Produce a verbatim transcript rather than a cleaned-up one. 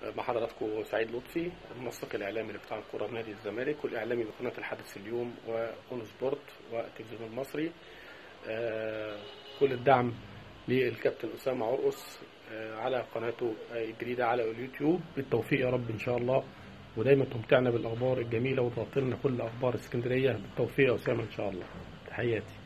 مع حضراتكم سعيد لطفي، المنسق الاعلامي لقطاع الكره بنادي الزمالك والاعلامي بقناه الحدث اليوم واون سبورت والتلفزيون المصري. كل الدعم للكابتن اسامه عرقص على قناته الجديده على اليوتيوب. بالتوفيق يا رب ان شاء الله، ودايما تمتعنا بالاخبار الجميله وتغطي لنا كل اخبار اسكندريه. بالتوفيق يا اسامه ان شاء الله. تحياتي.